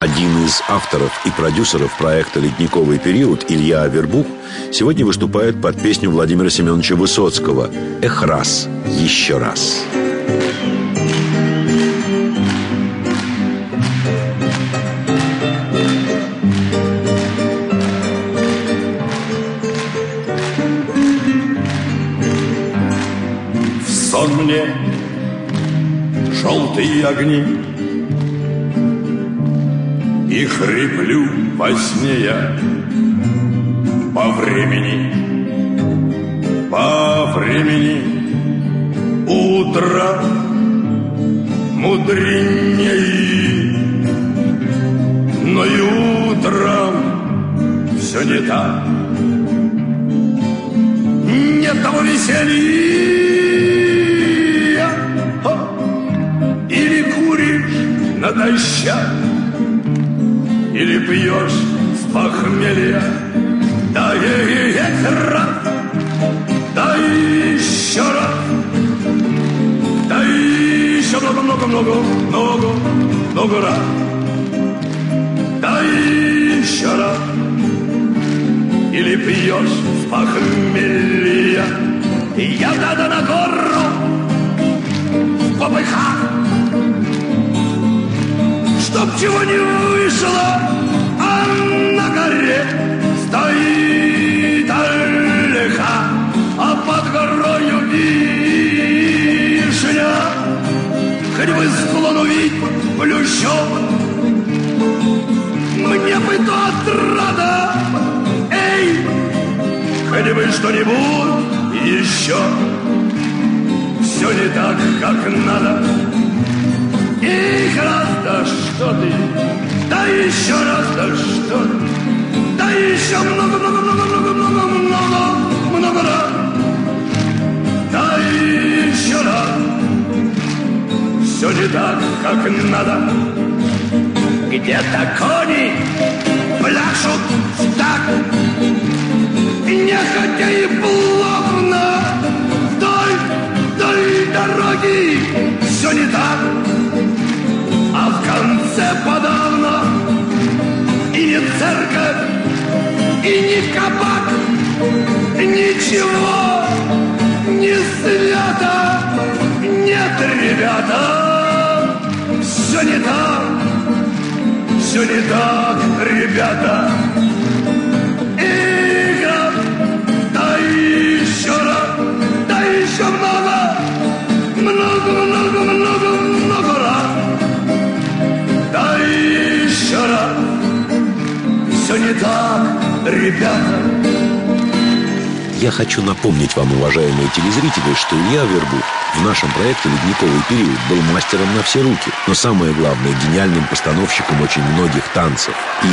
Один из авторов и продюсеров проекта «Ледниковый период» Илья Авербух сегодня выступает под песню Владимира Семеновича Высоцкого «Эх, раз, еще раз». В сон мне желтые огни, и хриплю во сне я по времени, утро мудреней, но и утром все не так, нет того веселья, или куришь натощак, или пьешь с похмелья. Да раз, да еще раз, да еще много раз, да еще раз. Или пьешь с похмелья. Я надо на гору в попыхах, чтоб чего не вышло, а на горе стоит Альха, а под горою вишня. Хоть бы склон увидеть плющом, мне бы то отрада, эй, хоть бы что-нибудь еще. Все не так, как надо. Эх, раз, да что ты, да еще раз, да что ты, да еще много раз, да еще раз. Все не так, как надо. Где-то кони пляшут так, нехотя и плавно, вдоль дороги все не так. А в конце подавно и не церковь, и не кабак, ничего не свято. Нет, ребята, все не так, ребята. Игра, да еще раз, да еще много раз. Да еще раз. Все не так, ребята. Я хочу напомнить вам, уважаемые телезрители, что Илья Авербух в нашем проекте «Ледниковый период» был мастером на все руки, но самое главное, гениальным постановщиком очень многих танцев.